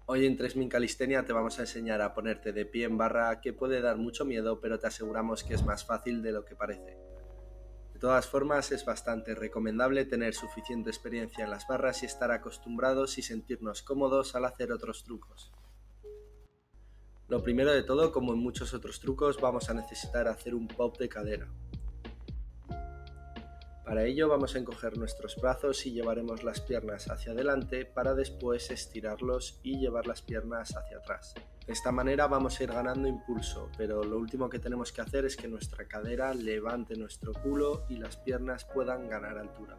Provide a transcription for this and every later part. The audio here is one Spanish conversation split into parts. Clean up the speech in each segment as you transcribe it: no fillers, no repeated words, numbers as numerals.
Hoy en 3000 Calistenia te vamos a enseñar a ponerte de pie en barra, que puede dar mucho miedo, pero te aseguramos que es más fácil de lo que parece. De todas formas, es bastante recomendable tener suficiente experiencia en las barras y estar acostumbrados y sentirnos cómodos al hacer otros trucos. Lo primero de todo, como en muchos otros trucos, vamos a necesitar hacer un pop de cadera. Para ello vamos a encoger nuestros brazos y llevaremos las piernas hacia adelante para después estirarlos y llevar las piernas hacia atrás. De esta manera vamos a ir ganando impulso, pero lo último que tenemos que hacer es que nuestra cadera levante nuestro culo y las piernas puedan ganar altura.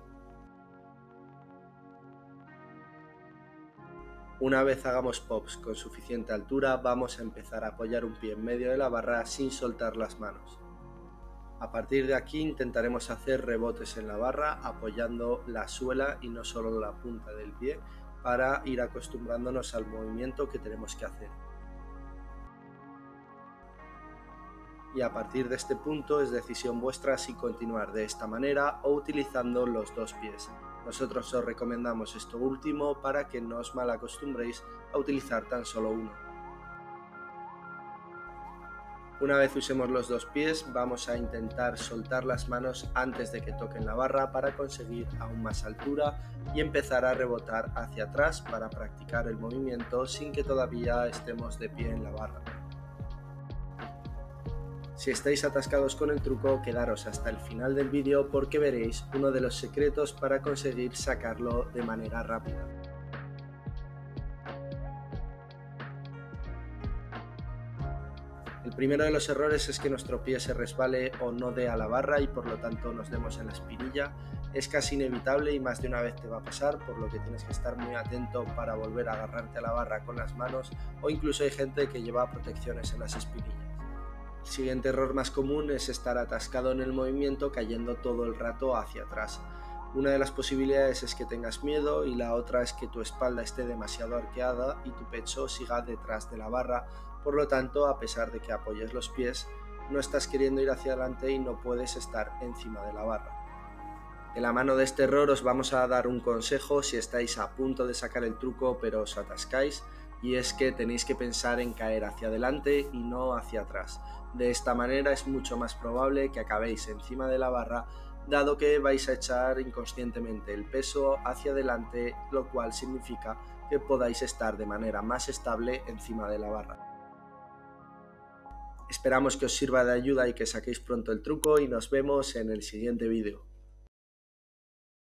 Una vez hagamos pops con suficiente altura, vamos a empezar a apoyar un pie en medio de la barra sin soltar las manos. A partir de aquí intentaremos hacer rebotes en la barra apoyando la suela y no solo la punta del pie para ir acostumbrándonos al movimiento que tenemos que hacer. Y a partir de este punto es decisión vuestra si continuar de esta manera o utilizando los dos pies. Nosotros os recomendamos esto último para que no os malacostumbréis a utilizar tan solo uno. Una vez usemos los dos pies, vamos a intentar soltar las manos antes de que toquen la barra para conseguir aún más altura y empezar a rebotar hacia atrás para practicar el movimiento sin que todavía estemos de pie en la barra. Si estáis atascados con el truco, quedaros hasta el final del vídeo porque veréis uno de los secretos para conseguir sacarlo de manera rápida. El primero de los errores es que nuestro pie se resbale o no dé a la barra y por lo tanto nos demos en la espinilla. Es casi inevitable y más de una vez te va a pasar, por lo que tienes que estar muy atento para volver a agarrarte a la barra con las manos, o incluso hay gente que lleva protecciones en las espinillas. El siguiente error más común es estar atascado en el movimiento cayendo todo el rato hacia atrás. Una de las posibilidades es que tengas miedo y la otra es que tu espalda esté demasiado arqueada y tu pecho siga detrás de la barra, por lo tanto, a pesar de que apoyes los pies, no estás queriendo ir hacia adelante y no puedes estar encima de la barra. De la mano de este error os vamos a dar un consejo si estáis a punto de sacar el truco pero os atascáis, y es que tenéis que pensar en caer hacia adelante y no hacia atrás. De esta manera es mucho más probable que acabéis encima de la barra, dado que vais a echar inconscientemente el peso hacia adelante, lo cual significa que podáis estar de manera más estable encima de la barra. Esperamos que os sirva de ayuda y que saquéis pronto el truco y nos vemos en el siguiente vídeo.